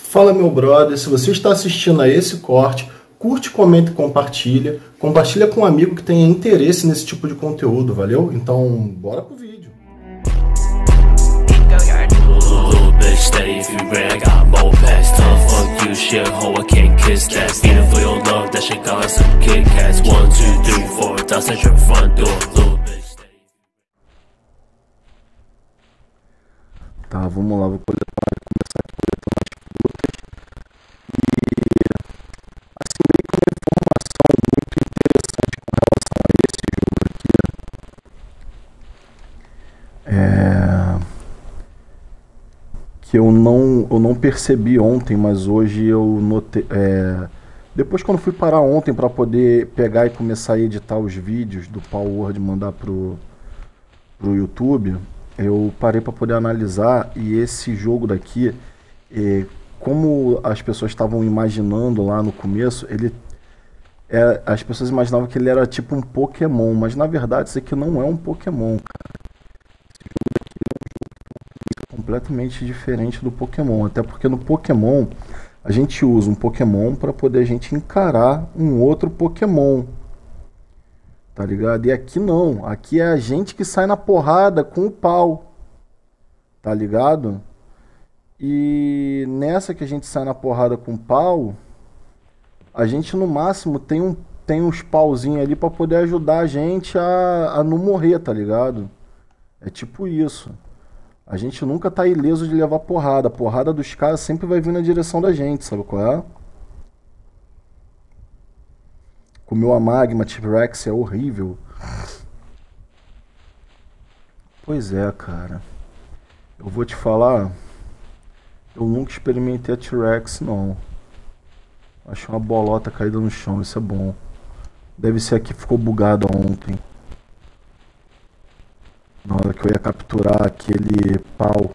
Fala, meu brother, se você está assistindo a esse corte, curte, comenta e compartilha. Compartilha com um amigo que tenha interesse nesse tipo de conteúdo, valeu? Então, bora pro vídeo. Tá, vamos lá, vou começar aqui coletando as frutas. E assim, meio que uma informação muito interessante com relação a esse jogo aqui. Que eu não percebi ontem, mas hoje eu notei. Depois, quando fui parar ontem para poder pegar e começar a editar os vídeos do Palworld e mandar pro YouTube, eu parei para poder analisar. E esse jogo daqui, como as pessoas estavam imaginando lá no começo, as pessoas imaginavam que ele era tipo um Pokémon, mas na verdade isso aqui não é um Pokémon, cara. Completamente diferente do Pokémon, até porque no Pokémon a gente usa um Pokémon para poder a gente encarar um outro Pokémon, tá ligado? E aqui não, aqui é a gente que sai na porrada com o pau, tá ligado? E nessa que a gente sai na porrada com o pau, a gente no máximo tem uns pauzinhos ali para poder ajudar a gente a não morrer, tá ligado? É tipo isso. A gente nunca tá ileso de levar porrada. A porrada dos caras sempre vai vir na direção da gente, sabe qual é? Comeu a Magma T-Rex é horrível. Pois é, cara. Eu vou te falar, eu nunca experimentei a T-Rex, não. Acho uma bolota caída no chão, isso é bom. Deve ser a que ficou bugada ontem. Na hora que eu ia capturar aquele pau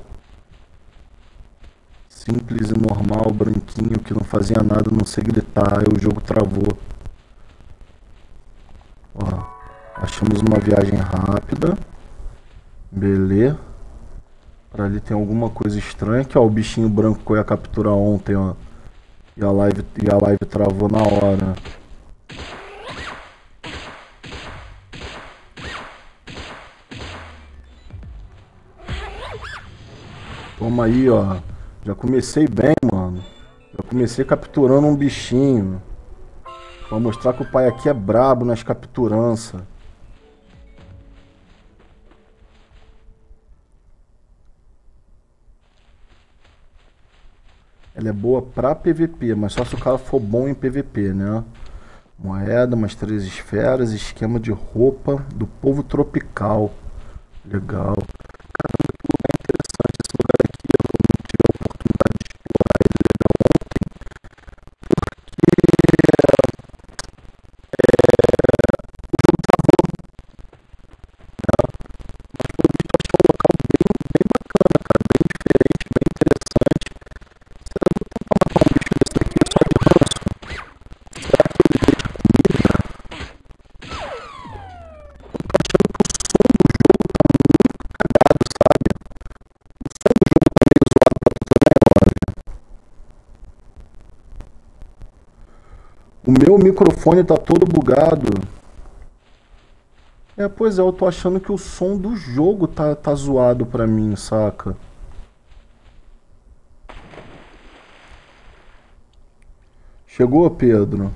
simples e normal, branquinho, que não fazia nada, não sei gritar, aí o jogo travou. Ó, achamos uma viagem rápida. Beleza. Pra ali tem alguma coisa estranha, que ó, o bichinho branco que eu ia capturar ontem, ó. E a live travou na hora. Toma aí, ó. Já comecei bem, mano. Já comecei capturando um bichinho. Pra mostrar que o pai aqui é brabo nas capturanças. Ela é boa pra PVP, mas só se o cara for bom em PVP, né? Moeda, umas 3 esferas, esquema de roupa do povo tropical. Legal. O meu microfone tá todo bugado. Pois é, eu tô achando que o som do jogo tá zoado pra mim, saca? Chegou, Pedro?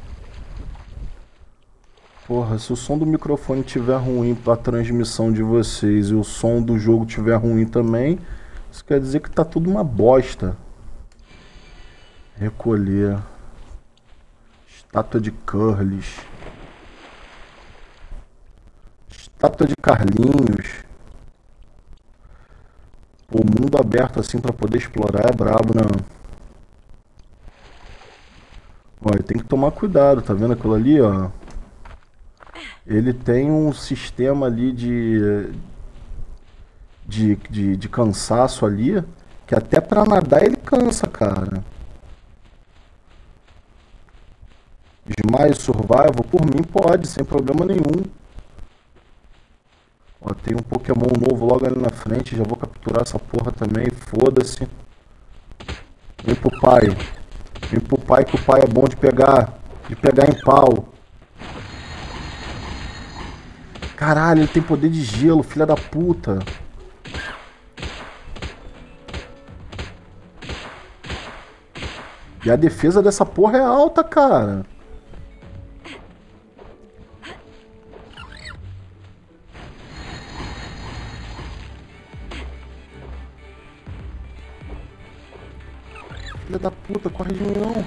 Porra, se o som do microfone tiver ruim pra transmissão de vocês e o som do jogo tiver ruim também, isso quer dizer que tá tudo uma bosta. Recolher. Estátua de Curlis. Estátua de Carlinhos. O mundo aberto assim pra poder explorar é brabo, né? Olha, tem que tomar cuidado, tá vendo aquilo ali, ó? Ele tem um sistema ali de cansaço ali, que até pra nadar ele cansa, cara. Desmaio survival, por mim pode, sem problema nenhum. Ó, tem um Pokémon novo logo ali na frente, já vou capturar essa porra também, foda-se. Vem pro pai. Vem pro pai que o pai é bom de pegar. De pegar em pau. Caralho, ele tem poder de gelo, filha da puta. E a defesa dessa porra é alta, cara. Filha da puta, corre de mim não.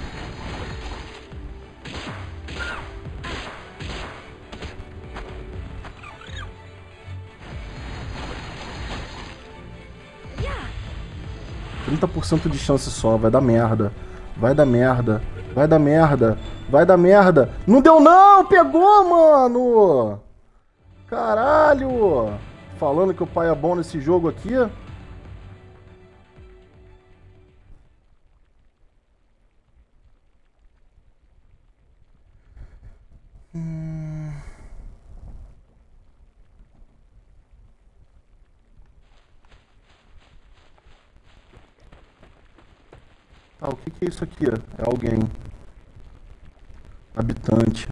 Yeah. 30% de chance só, vai dar merda. Vai dar merda. Vai dar merda. Vai dar merda. Não deu não, pegou, mano. Caralho. Falando que o pai é bom nesse jogo aqui. Tá, o que que é isso aqui? É alguém. Habitante.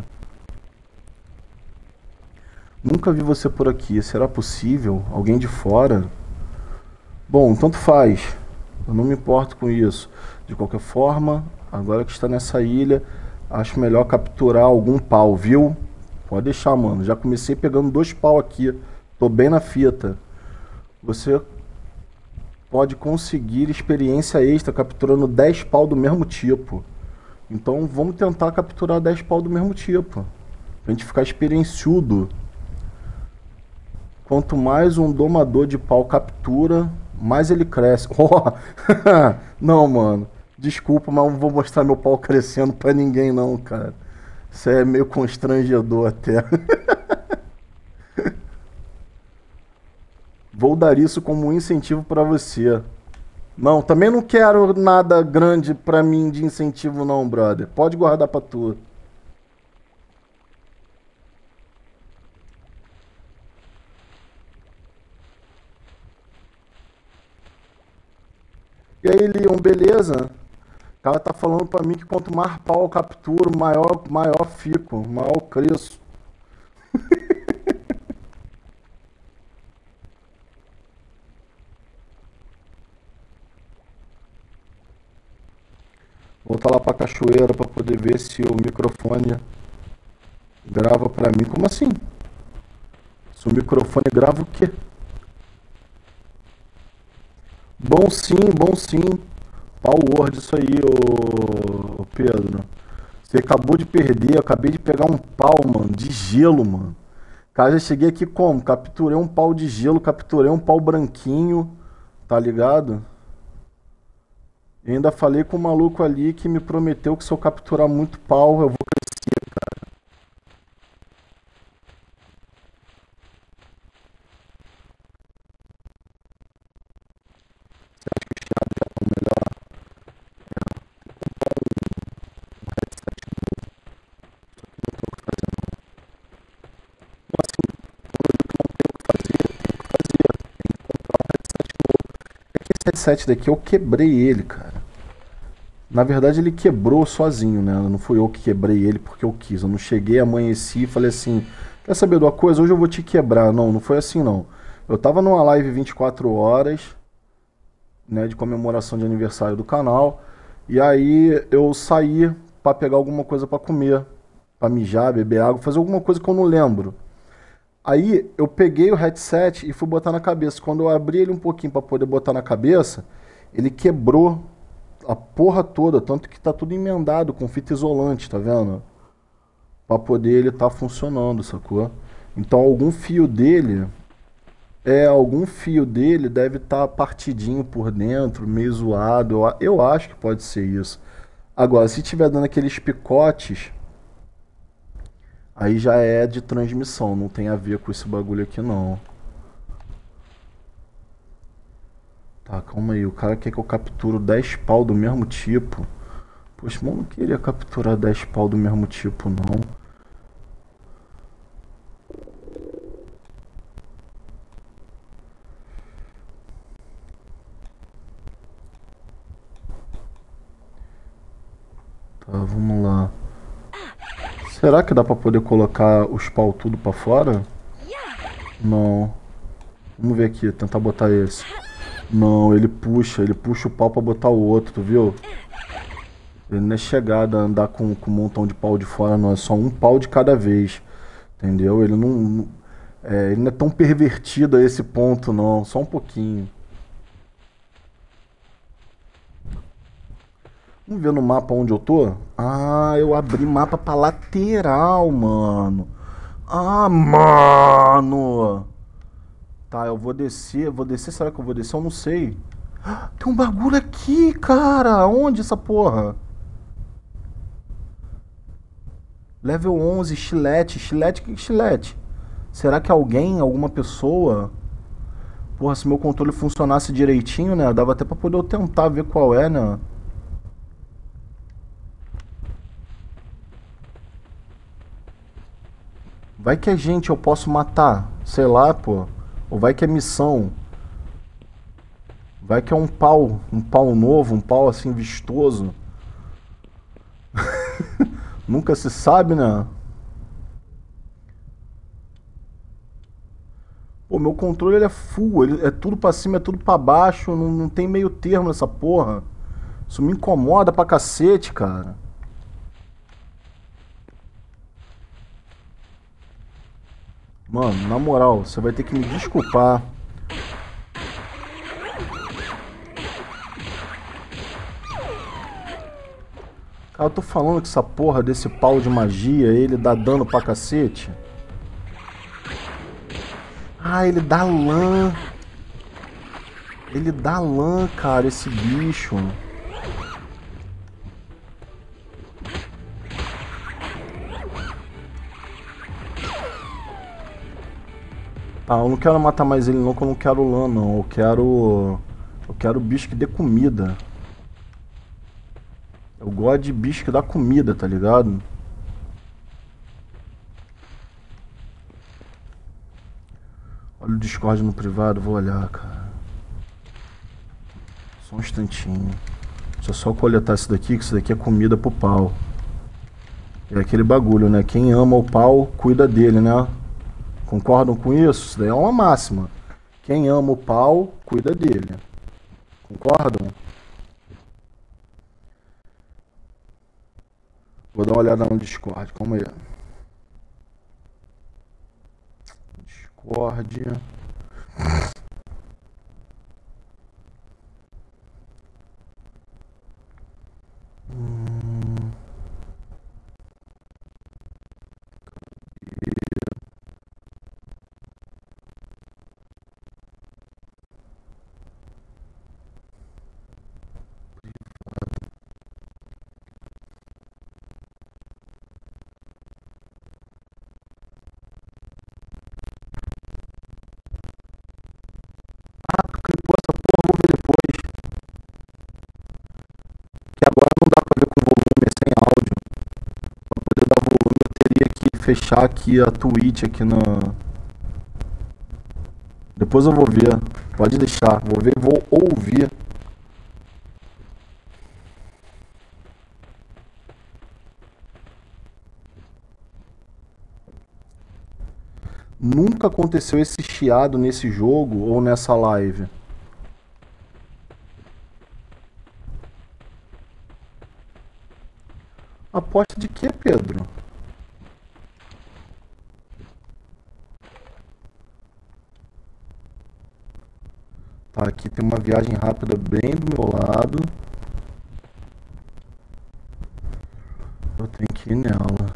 Nunca vi você por aqui. Será possível? Alguém de fora? Bom, tanto faz. Eu não me importo com isso. De qualquer forma, agora que está nessa ilha, acho melhor capturar algum pau, viu? Pode deixar, mano. Já comecei pegando 2 pau aqui. Tô bem na fita. Você pode conseguir experiência extra capturando 10 pau do mesmo tipo. Então vamos tentar capturar 10 pau do mesmo tipo. Pra gente ficar experienciudo. Quanto mais um domador de pau captura, mais ele cresce. Oh! Não, mano. Desculpa, mas não vou mostrar meu pau crescendo pra ninguém não, cara. Isso é meio constrangedor até. Vou dar isso como um incentivo pra você. Não, também não quero nada grande pra mim de incentivo não, brother. Pode guardar pra tu. E aí, Leon, beleza? O cara tá falando pra mim que quanto mais pau eu capturo, maior fico, maior cresço. Vou voltar lá pra cachoeira pra poder ver se o microfone grava pra mim. Como assim? Se o microfone grava o quê? Bom sim. Power isso aí, ô Pedro. Você acabou de perder, eu acabei de pegar um pau, mano, de gelo, mano. Cara, já cheguei aqui como? Capturei um pau de gelo, capturei um pau branquinho, tá ligado? E ainda falei com o maluco ali que me prometeu que se eu capturar muito pau, eu vou crescer, cara. Você acha que os chiados já estão melhor? Um headset novo, só que não tem o que fazer não. Então, assim, quando eu digo que não tem o que fazer, tem o que fazer. Tem que comprar um headset novo. É que esse headset daqui eu quebrei ele, cara. Na verdade, ele quebrou sozinho, né? Não fui eu que quebrei ele porque eu quis. Eu não cheguei, amanheci e falei assim: quer saber de uma coisa? Hoje eu vou te quebrar. Não, não foi assim não. Eu tava numa live 24 horas, né, de comemoração de aniversário do canal. E aí eu saí pra pegar alguma coisa pra comer, pra mijar, beber água, fazer alguma coisa que eu não lembro. Aí eu peguei o headset e fui botar na cabeça. Quando eu abri ele um pouquinho pra poder botar na cabeça, ele quebrou a porra toda, tanto que tá tudo emendado com fita isolante, tá vendo? Pra poder ele tá funcionando, sacou? Então algum fio dele deve estar partidinho por dentro, meio zoado. Eu acho que pode ser isso. Agora, se tiver dando aqueles picotes, aí já é de transmissão, não tem a ver com esse bagulho aqui não. Tá, calma aí, o cara quer que eu capturo 10 pau do mesmo tipo. Poxa, mas eu não queria capturar 10 pau do mesmo tipo, não. Tá, vamos lá. Será que dá pra poder colocar os pau tudo pra fora? Não. Vamos ver aqui, tentar botar esse. Não, ele puxa o pau pra botar o outro, tu viu? Ele não é chegado a andar com um montão de pau de fora, não. É só um pau de cada vez. Entendeu? Ele não é tão pervertido a esse ponto, não. Só um pouquinho. Vamos ver no mapa onde eu tô? Ah, eu abri mapa pra lateral, mano. Ah, mano. Tá, eu vou descer. Vou descer, será que eu vou descer? Eu não sei. Tem um bagulho aqui, cara. Onde essa porra? Level 11, chilete. Chilete, que chilete? Será que alguém, alguma pessoa... Porra, se meu controle funcionasse direitinho, né? Dava até pra poder eu tentar ver qual é, né? Vai que é gente, eu posso matar. Sei lá, pô. Ou vai que é missão. Vai que é um pau novo, um pau assim vistoso. Nunca se sabe, né? Pô, meu controle ele é full, ele é tudo pra cima, é tudo pra baixo, não tem meio termo nessa porra. Isso me incomoda pra cacete, cara. Mano, na moral, você vai ter que me desculpar. Cara, eu tô falando que essa porra desse pau de magia, ele dá dano pra cacete. Ah, ele dá lã. Ele dá lã, cara, esse bicho. Tá, eu não quero matar mais ele não, que eu não quero lã não. Eu quero... Eu quero bicho que dê comida. Eu gosto de bicho que dá comida, tá ligado? Olha o Discord no privado, vou olhar, cara. Só um instantinho. Deixa eu só coletar isso daqui, que isso daqui é comida pro pau. É aquele bagulho, né? Quem ama o pau, cuida dele, né? Concordam com isso? Isso daí é uma máxima. Quem ama o pau, cuida dele. Concordam? Vou dar uma olhada no Discord, calma aí. Discord. Clipou essa porra, vou ver depois. Que agora não dá pra ver com volume, é sem áudio. Pra poder dar volume, eu teria que fechar aqui a Twitch aqui na. Depois eu vou ver. Pode deixar. Vou ver e vou ouvir. Nunca aconteceu esse chiado nesse jogo ou nessa live. Aposta de quê, Pedro? Tá, aqui tem uma viagem rápida bem do meu lado. Eu tenho que ir nela.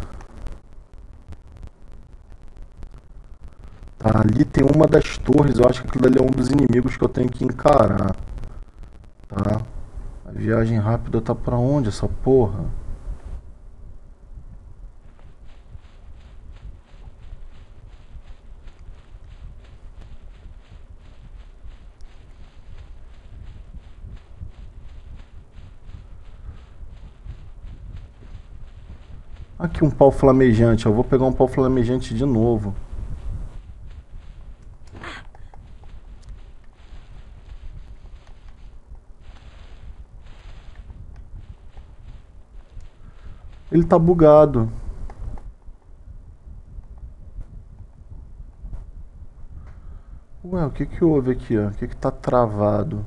Tá, ali tem uma das torres. Eu acho que aquilo ali é um dos inimigos que eu tenho que encarar. Tá. A viagem rápida tá pra onde essa porra? Aqui um pau flamejante. Eu vou pegar um pau flamejante de novo. Ele tá bugado. Ué, o que que houve aqui, ó? O que que tá travado?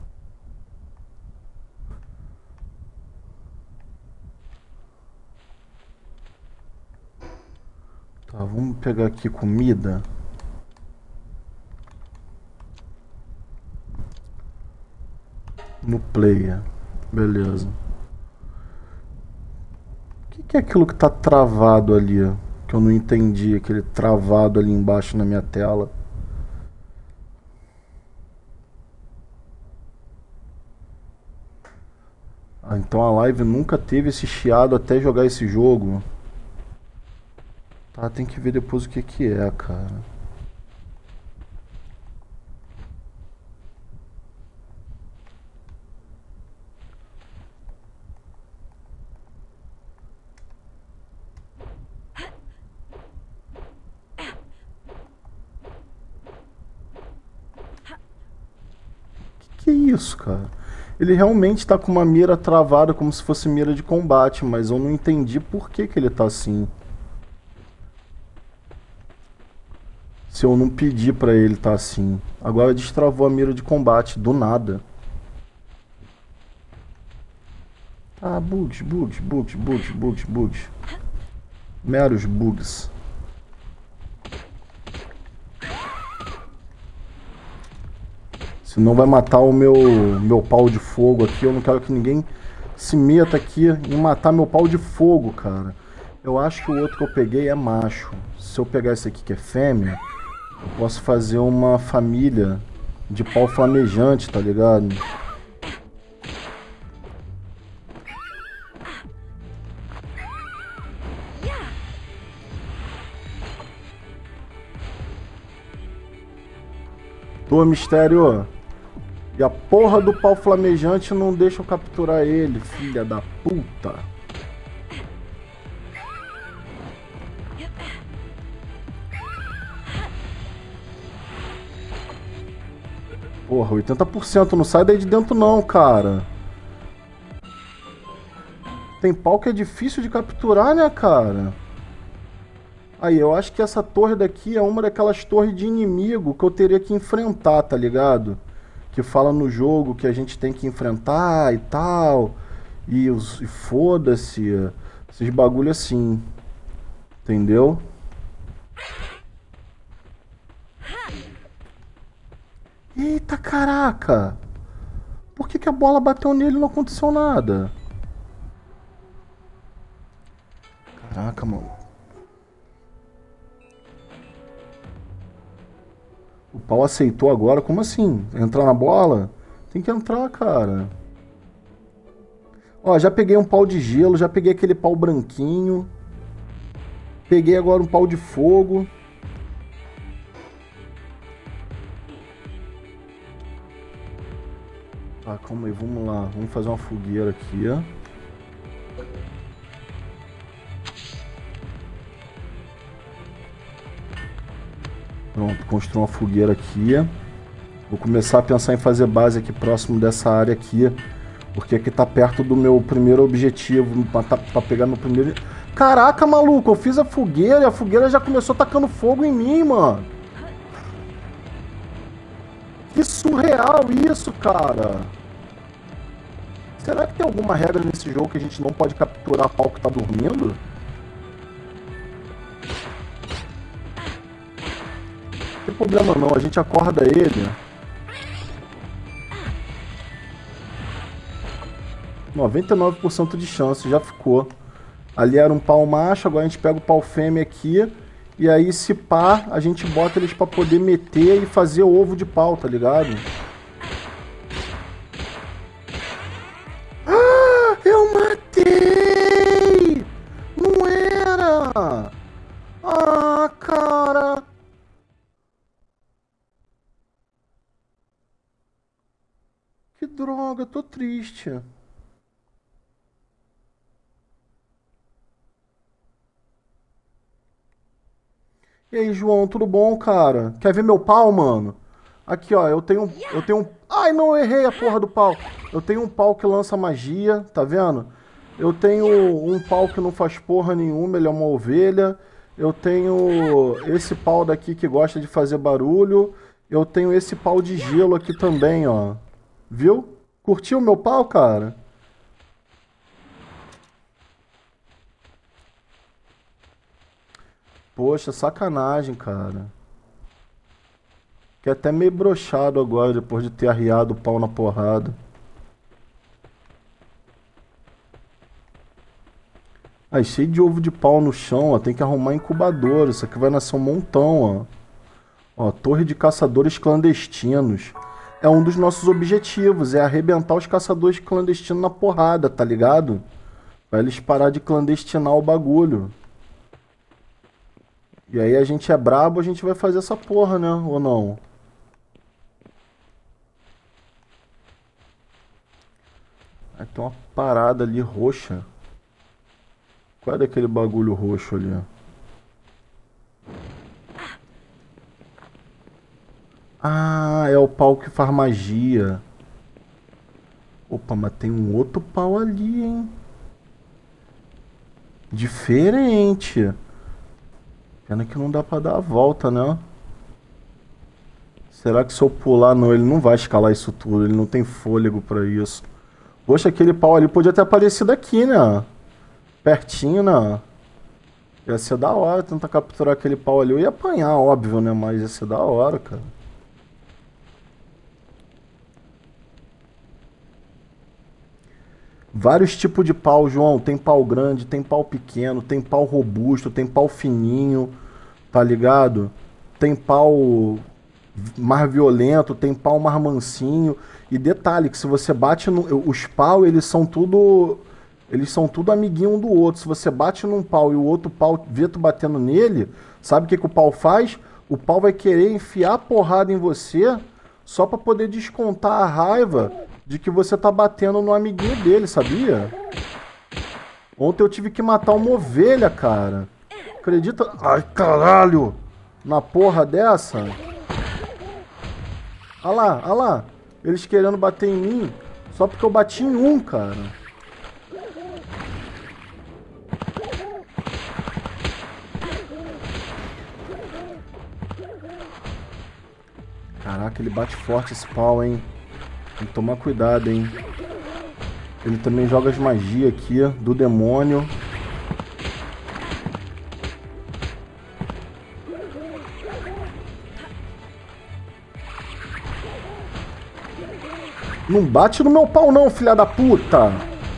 Tá, vamos pegar aqui comida. No player. Beleza. O que que é aquilo que tá travado ali, ó? Que eu não entendi, aquele travado ali embaixo na minha tela. Ah, então a live nunca teve esse chiado até jogar esse jogo. Tá, tem que ver depois o que que é, cara. Que é isso, cara? Ele realmente tá com uma mira travada como se fosse mira de combate, mas eu não entendi por que que ele tá assim. Se eu não pedir pra ele tá assim. Agora destravou a mira de combate, do nada. Ah, bugs, bugs, bugs, bugs, bugs, bugs. Meros bugs. Senão vai matar o meu pau de fogo aqui. Eu não quero que ninguém se meta aqui em matar meu pau de fogo, cara. Eu acho que o outro que eu peguei é macho. Se eu pegar esse aqui que é fêmea, eu posso fazer uma família de pau flamejante, tá ligado? Tô, mistério. E a porra do pau flamejante não deixa eu capturar ele, filha da puta. Porra, 80% não sai daí de dentro não, cara. Tem pau que é difícil de capturar, né, cara? Aí, eu acho que essa torre daqui é uma daquelas torres de inimigo que eu teria que enfrentar, tá ligado? Que fala no jogo que a gente tem que enfrentar e tal. E foda-se. Esses bagulho assim. Entendeu? Eita caraca! Por que que a bola bateu nele e não aconteceu nada? Caraca, mano. O pau aceitou agora? Como assim? Entrar na bola? Tem que entrar, cara. Ó, já peguei um pau de gelo, já peguei aquele pau branquinho. Peguei agora um pau de fogo. Tá, calma aí, vamos lá. Vamos fazer uma fogueira aqui, ó. Pronto, construir uma fogueira aqui. Vou começar a pensar em fazer base aqui próximo dessa área aqui. Porque aqui tá perto do meu primeiro objetivo. Pra pegar meu primeiro... Caraca, maluco, eu fiz a fogueira e a fogueira já começou tacando fogo em mim, mano. Que surreal isso, cara. Será que tem alguma regra nesse jogo que a gente não pode capturar pau que tá dormindo? Não tem problema não, a gente acorda ele. 99% de chance, já ficou. Ali era um pau macho, agora a gente pega o pau fêmea aqui. E aí, se pá, a gente bota eles pra poder meter e fazer ovo de pau, tá ligado? Ah, eu matei! Não era! Ah, cara! Que droga, tô triste. E aí, João, tudo bom, cara? Quer ver meu pau, mano? Aqui, ó, eu tenho um... Ai, não, eu errei a porra do pau. Eu tenho um pau que lança magia, tá vendo? Eu tenho um pau que não faz porra nenhuma, ele é uma ovelha. Eu tenho esse pau daqui que gosta de fazer barulho. Eu tenho esse pau de gelo aqui também, ó. Viu? Curtiu o meu pau, cara? Poxa, sacanagem, cara. Fiquei até meio broxado agora, depois de ter arriado o pau na porrada. Aí, cheio de ovo de pau no chão, ó. Tem que arrumar incubador. Isso aqui vai nascer um montão, ó. Ó, torre de caçadores clandestinos. É um dos nossos objetivos, é arrebentar os caçadores clandestinos na porrada, tá ligado? Pra eles parar de clandestinar o bagulho. E aí a gente é brabo, a gente vai fazer essa porra, né? Ou não? Aí tem uma parada ali roxa. Qual é daquele bagulho roxo ali? Ah, é o pau que faz magia. Opa, mas tem um outro pau ali, hein? Diferente. Pena que não dá pra dar a volta, né? Será que se eu pular, não, ele não vai escalar isso tudo? Ele não tem fôlego pra isso. Poxa, aquele pau ali podia ter aparecido aqui, né? Pertinho, né? Ia ser da hora tentar capturar aquele pau ali. Eu ia apanhar, óbvio, né? Mas ia ser da hora, cara. Vários tipos de pau, João. Tem pau grande, tem pau pequeno, tem pau robusto, tem pau fininho, tá ligado? Tem pau mais violento, tem pau mais mansinho. E detalhe, que se você bate no. Os pau, eles são tudo. Eles são tudo amiguinho um do outro. Se você bate num pau e o outro pau vê tu batendo nele, sabe o que o pau faz? O pau vai querer enfiar a porrada em você só pra poder descontar a raiva de que você tá batendo no amiguinho dele, sabia? Ontem eu tive que matar uma ovelha, cara. Acredita? Ai, caralho! Na porra dessa? Olha lá. Eles querendo bater em mim só porque eu bati em um, cara. Caraca, ele bate forte esse pau, hein? Tem que tomar cuidado, hein? Ele também joga as magias aqui do demônio. Não bate no meu pau não, filha da puta!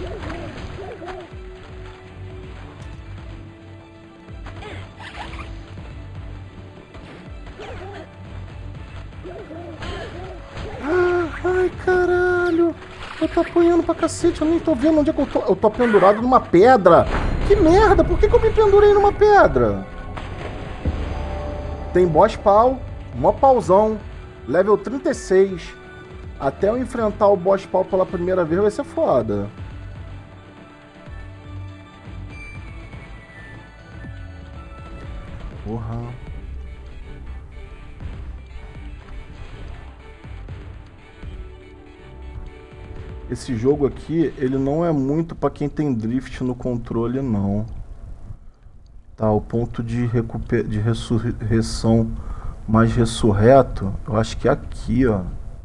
Ai, caralho! Eu tô apanhando pra cacete, eu nem tô vendo onde é que eu tô. Eu tô pendurado numa pedra! Que merda! Por que eu me pendurei numa pedra? Tem boss pau, mó pauzão, level 36. Até eu enfrentar o boss pau pela primeira vez vai ser foda. Porra. Esse jogo aqui, ele não é muito pra quem tem drift no controle, não. Tá, o ponto de ressurreição mais ressurreto, eu acho que é aqui, ó.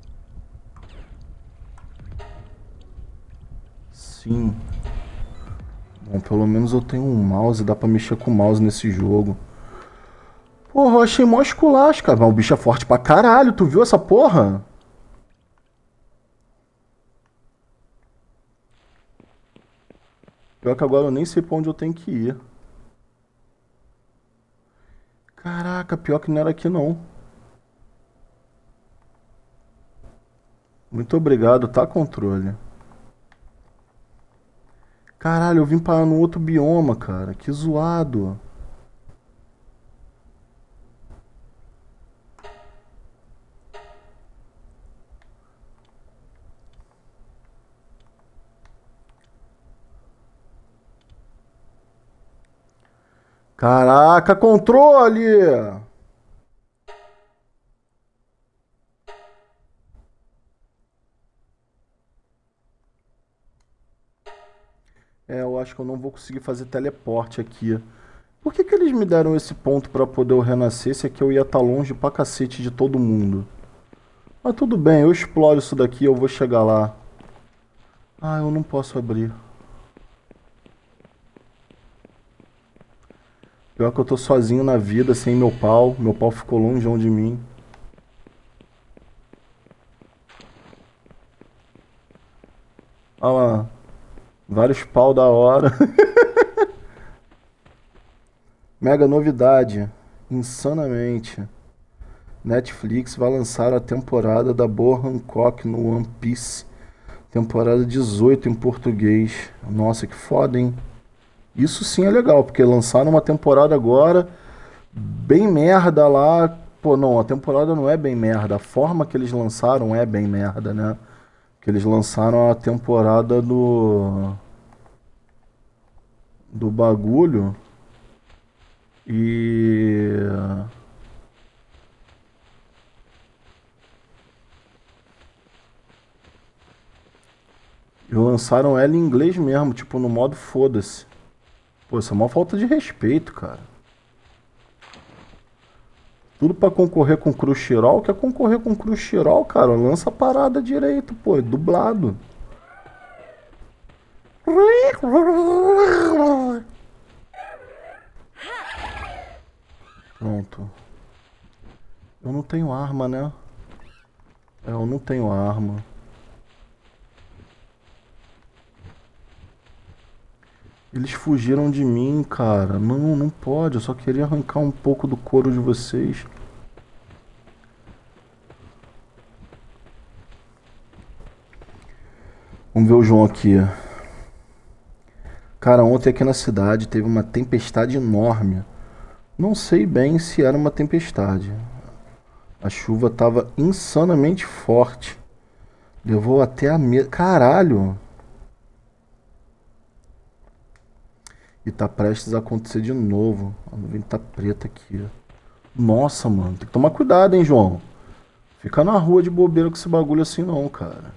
Sim. Bom, pelo menos eu tenho um mouse, dá pra mexer com o mouse nesse jogo. Porra, eu achei mó esculacho, cara. Mas o bicho é forte pra caralho, tu viu essa porra? Pior que agora eu nem sei pra onde eu tenho que ir. Caraca, pior que não era aqui não. Muito obrigado, tá, controle? Caralho, eu vim parar num outro bioma, cara. Que zoado. Caraca, controle! Eu acho que eu não vou conseguir fazer teleporte aqui. Por que que eles me deram esse ponto pra poder eu renascer se aqui eu ia estar longe pra cacete de todo mundo? Mas tudo bem, eu exploro isso daqui e eu vou chegar lá. Ah, eu não posso abrir. Pior que eu tô sozinho na vida, sem meu pau. Meu pau ficou longeão de mim. Olha lá. Vários pau da hora. Mega novidade. Insanamente. Netflix vai lançar a temporada da Boa Hancock no One Piece. Temporada 18 em português. Nossa, que foda, hein? Isso sim é legal, porque lançaram uma temporada agora bem merda lá. Pô, não, a temporada não é bem merda. A forma que eles lançaram é bem merda, né? Que eles lançaram a temporada do bagulho e lançaram ela em inglês mesmo, tipo no modo foda-se. Pô, isso é uma falta de respeito, cara. Tudo pra concorrer com Crunchyroll. Quer concorrer com Crunchyroll, cara? Lança a parada direito, pô, é dublado. Pronto. Eu não tenho arma, né? Eu não tenho arma. Eles fugiram de mim, cara. Não, não pode. Eu só queria arrancar um pouco do couro de vocês. Vamos ver o João aqui. Cara, ontem aqui na cidade teve uma tempestade enorme. Não sei bem se era uma tempestade. A chuva tava insanamente forte. Levou até a mesa. Caralho! E tá prestes a acontecer de novo. A nuvem tá preta aqui. Nossa, mano. Tem que tomar cuidado, hein, João. Fica na rua de bobeira com esse bagulho assim não, cara.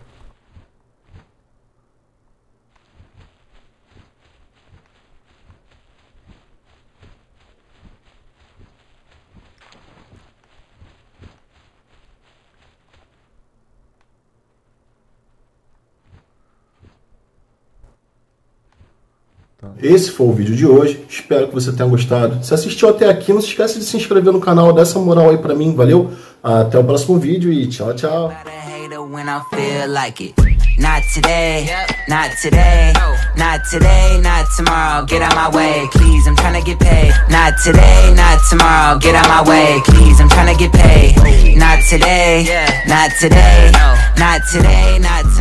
Esse foi o vídeo de hoje, espero que você tenha gostado. Se assistiu até aqui, não se esqueça de se inscrever no canal, dá essa moral aí pra mim, valeu? Até o próximo vídeo e tchau, tchau. Not today, not today, not today, not tomorrow, get out my way, please, I'm tryna get paid. Not today, not tomorrow, get out my way, please, I'm tryna get paid. Not today, not today, not today, not today.